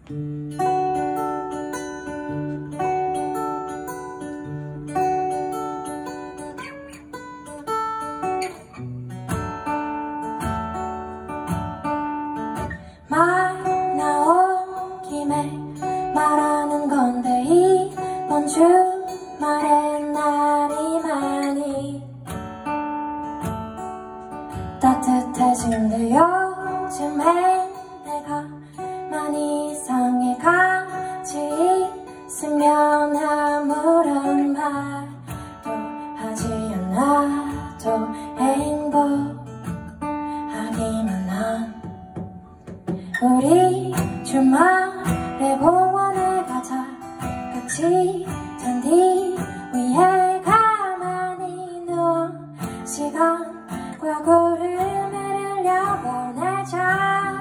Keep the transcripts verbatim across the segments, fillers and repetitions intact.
말 나온 김에 말하는 건데 이번 주말엔 날이 많이 따뜻해진대. 요즘엔 내가 많이 이상해. 같이 있으면 아무런 말도 하지 않아도 행복하기만 한 우리 주말에 공원에 가자. 같이 잔디 위에 가만히 누워 시간과 구름을 흘려보내자.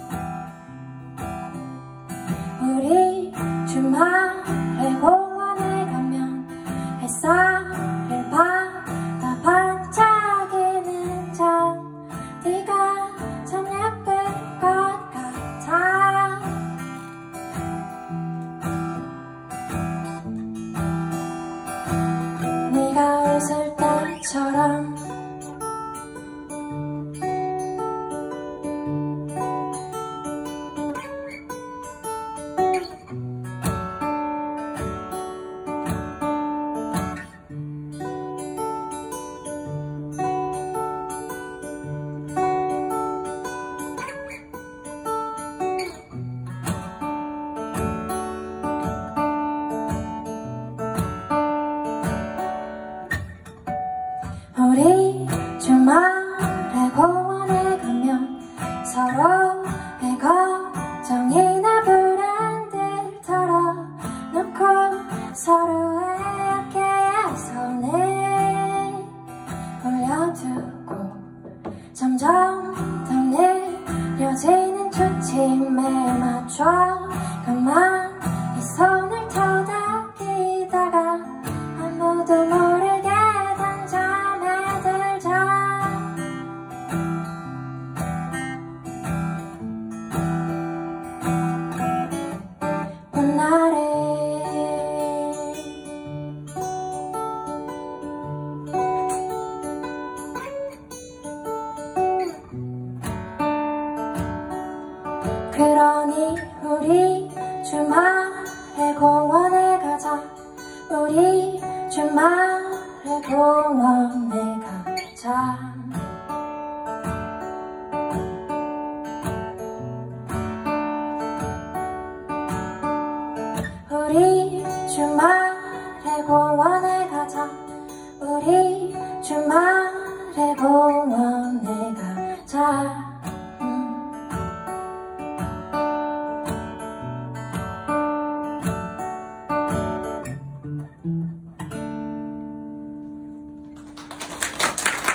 우리 주말에 공원에 가면 햇살을 받아 반짝이는 잔디가 참 예쁠 것 같아. 네가 웃을 때처럼 우리 주말에 공원에 가면 서로의 걱정이나 불안들 털어놓고 서로의 어깨에 손을 올려두고 점점 더 느려지는 초침에 맞춰 가만히 손을 토닥이다가 아무도 모르게 그러니 우리 주말에 공원에 가자. 우리 주말에 공원에 가자. 우리 주말에 공원에 가자. 우리 주말에 공원에 가자.